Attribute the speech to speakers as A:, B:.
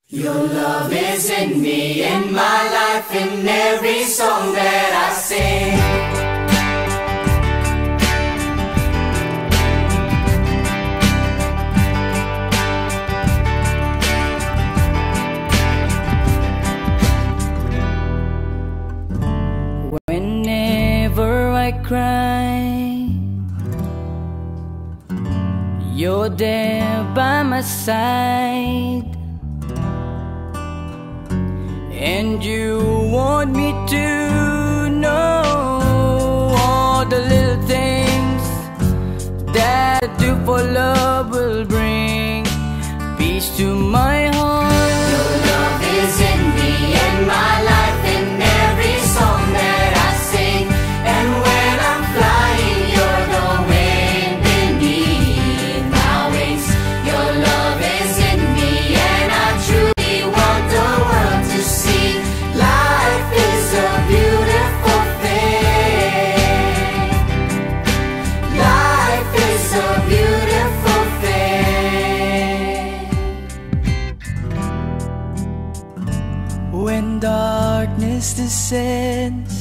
A: Your love is in me, in my life, in every song that I sing. Whenever I cry, you're there by my side. And you want me to know all the little things that I do for love will bring peace to my heart. Your love is in me, in my life, in every song that I sing. And when I'm flying, you're the wind beneath my wings. Your love is in me, and I truly want the world to see. Life is a beautiful thing. Life is a beautiful thing. When darkness descends